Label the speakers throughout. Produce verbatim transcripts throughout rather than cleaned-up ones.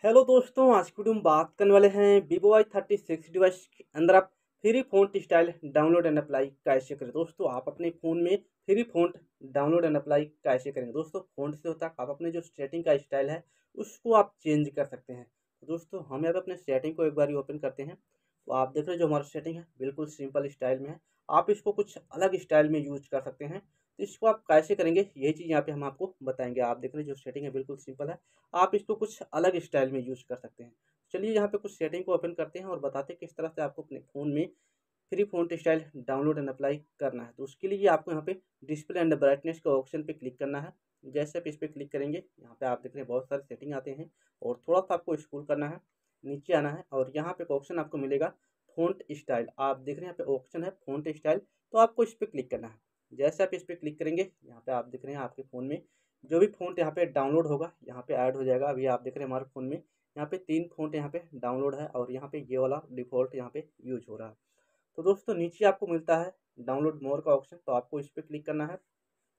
Speaker 1: Hello दोस्तों, आज की वीडियो में बात करने वाले हैं Vivo Y thirty six device के अंदर आप free font style download and apply कैसे करें। दोस्तों आप अपने फ़ोन में free font download and apply कैसे करेंगे। दोस्तों फ़ॉन्ट से होता है आप अपने जो सेटिंग का स्टाइल है उसको आप चेंज कर सकते हैं। तो दोस्तों हम यहाँ पे अपने सेटिंग को एक बार ओपन करते हैं। तो आप देख रहे हैं जो हमारा सेटिंग है बिल्कुल सिंपल स्टाइल में है। आप इसको कुछ अलग स्टाइल में यूज कर सकते हैं। तो इसको आप कैसे करेंगे यही चीज़ यहाँ पे हम आपको बताएंगे। आप देख रहे हैं जो सेटिंग है बिल्कुल सिंपल है, आप इसको कुछ अलग स्टाइल में यूज कर सकते हैं। चलिए यहाँ पे कुछ सेटिंग को ओपन करते हैं और बताते हैं किस तरह से आपको अपने फ़ोन में free font style download and apply करना है। तो उसके लिए आपको यहाँ पे डिस्प्ले एंड ब्राइटनेस के ऑप्शन पे क्लिक करना है। जैसे आप इस पर क्लिक करेंगे यहाँ पे आप देख रहे हैं बहुत सारे सेटिंग आते हैं और थोड़ा सा आपको स्क्रॉल करना है, नीचे आना है और यहाँ पे एक ऑप्शन आपको मिलेगा फ़ॉन्ट स्टाइल। आप देख रहे हैं यहाँ पे ऑप्शन है फ़ॉन्ट स्टाइल, तो आपको इस पर क्लिक करना है। जैसे आप इस पर क्लिक करेंगे यहाँ पे आप देख रहे हैं आपके फ़ोन में जो भी फ़ॉन्ट यहाँ पे डाउनलोड होगा यहाँ पे ऐड हो जाएगा। अभी आप देख रहे हैं हमारे फ़ोन में यहाँ पे तीन फ़ॉन्ट यहाँ पे डाउनलोड है और यहाँ पे ये वाला डिफ़ॉल्ट यहाँ पे यूज हो रहा है। तो दोस्तों नीचे आपको मिलता है डाउनलोड मोर का ऑप्शन, तो आपको इस पर क्लिक करना है।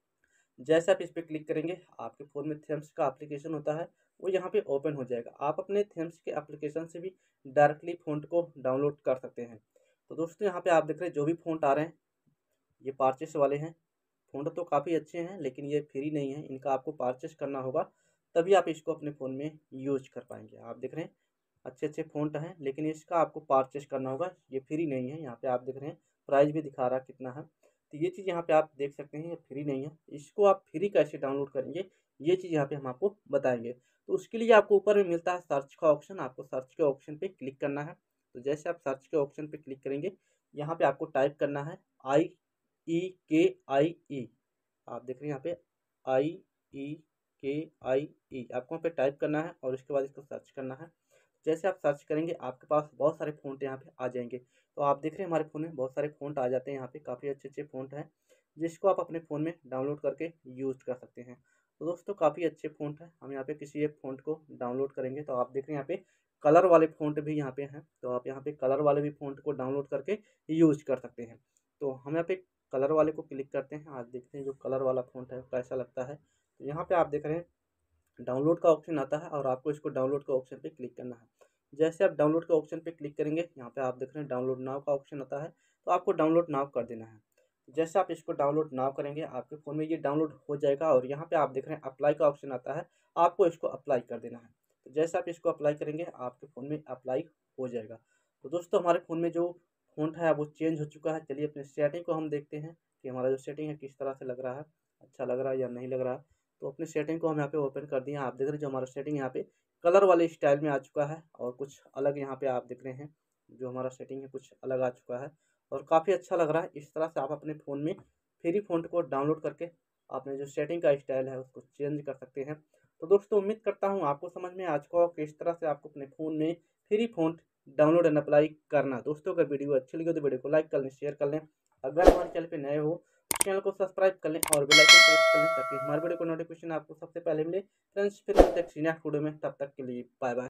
Speaker 1: जैसे आप इस पर क्लिक करेंगे आपके फ़ोन में थीम्स का एप्लीकेशन होता है वो यहाँ पे ओपन हो जाएगा। आप अपने थीम्स के एप्लीकेशन से भी डायरेक्टली फ़ॉन्ट को डाउनलोड कर सकते हैं। तो दोस्तों यहाँ पे आप देख रहे हैं जो भी फ़ॉन्ट आ रहे हैं ये परचेस वाले हैं। फ़ॉन्ट तो काफ़ी अच्छे हैं लेकिन ये फ्री नहीं है, इनका आपको परचेस करना होगा तभी आप इसको अपने फ़ोन में यूज कर पाएंगे। आप देख रहे हैं अच्छे अच्छे फ़ॉन्ट हैं लेकिन इसका आपको परचेस करना होगा, ये फ्री नहीं है। यहाँ पे आप देख रहे हैं प्राइस भी दिखा रहा है कितना है। तो ये चीज़ यहाँ पे आप देख सकते हैं ये फ्री नहीं है। इसको आप फ्री कैसे डाउनलोड करेंगे ये चीज़ यहाँ पे हम आपको बताएंगे। तो उसके लिए आपको ऊपर में मिलता है सर्च का ऑप्शन, आपको सर्च के ऑप्शन पे क्लिक करना है। तो जैसे आप सर्च के ऑप्शन पे क्लिक करेंगे यहाँ पे आपको टाइप करना है आई ई के आई ई। आप देख रहे हैं यहाँ पे आई ई के आई ई, आपको यहाँ पे टाइप करना है और उसके बाद इसको सर्च करना है। जैसे आप सर्च करेंगे आपके पास बहुत सारे फ़ॉन्ट यहाँ पे आ जाएंगे। तो आप देख रहे हैं हमारे फ़ोन में बहुत सारे फ़ॉन्ट आ जाते हैं, यहाँ पे काफ़ी अच्छे अच्छे फ़ॉन्ट हैं जिसको आप अपने फ़ोन में डाउनलोड करके यूज़ कर सकते हैं। तो दोस्तों काफ़ी अच्छे फ़ॉन्ट हैं। हम यहाँ पे किसी एक फ़ॉन्ट को डाउनलोड करेंगे तो आप देख रहे हैं यहाँ पे कलर वाले फ़ॉन्ट भी यहाँ पे हैं, तो आप यहाँ पे कलर वाले भी फ़ॉन्ट को डाउनलोड करके यूज़ कर सकते हैं। तो हम यहाँ पे कलर वाले को क्लिक करते हैं। आज देखते हैं जो कलर वाला फ़ॉन्ट है कैसा लगता है। तो यहाँ पे आप देख रहे हैं डाउनलोड का ऑप्शन आता है और आपको इसको डाउनलोड के ऑप्शन पे क्लिक करना है। जैसे आप डाउनलोड के ऑप्शन पे क्लिक करेंगे यहाँ पे आप देख रहे हैं डाउनलोड नाउ का ऑप्शन आता है, तो आपको डाउनलोड नाउ कर देना है। जैसे आप इसको डाउनलोड नाउ करेंगे आपके फ़ोन में ये डाउनलोड हो जाएगा और यहाँ पे आप देख रहे हैं अप्लाई का ऑप्शन आता है, आपको इसको अप्लाई कर देना है। तो जैसे आप इसको अप्लाई करेंगे आपके फ़ोन में अप्लाई हो जाएगा। तो दोस्तों हमारे फ़ोन में जो फ़ॉन्ट है वो चेंज हो चुका है। चलिए अपने सेटिंग को हम देखते हैं कि हमारा जो सेटिंग है किस तरह से लग रहा है, अच्छा लग रहा है या नहीं लग रहा है। तो अपनी सेटिंग को हम यहाँ पे ओपन कर दिए हैं। आप देख रहे हैं जो हमारा सेटिंग यहाँ पे कलर वाले स्टाइल में आ चुका है और कुछ अलग यहाँ पे आप देख रहे हैं जो हमारा सेटिंग है कुछ अलग आ चुका है और काफ़ी अच्छा लग रहा है। इस तरह से आप अपने फ़ोन में फ्री फ़ॉन्ट को डाउनलोड करके अपने जो सेटिंग का स्टाइल है उसको चेंज कर सकते हैं। तो दोस्तों उम्मीद करता हूँ आपको समझ में आ चुका हो कि इस तरह से आपको अपने फ़ोन में free font download and apply करना। दोस्तों अगर वीडियो अच्छी लगी तो वीडियो को लाइक कर लें, शेयर कर लें। अगर हमारे चैनल पे नए हो चैनल को सब्सक्राइब कर लें और बेल आइकन प्रेस कर लें ताकि हमारे वीडियो को नोटिफिकेशन आपको सबसे पहले मिले। फ्रेंड्स फिर मिलते हैं नेक्स्ट वीडियो में, तब तक के लिए बाय बाय।